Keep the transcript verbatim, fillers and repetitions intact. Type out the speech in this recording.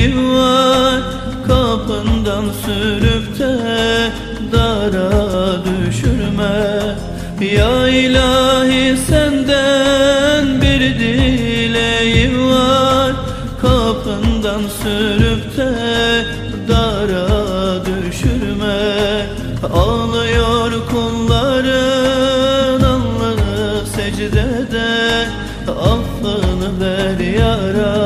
dileğim var, kapından sürüp de dara düşürme. Ya ilahi senden bir dileğim var, kapından sürüp de dara düşürme. Ağlıyor kulların alnı secdede, affını ver ya Rabbi.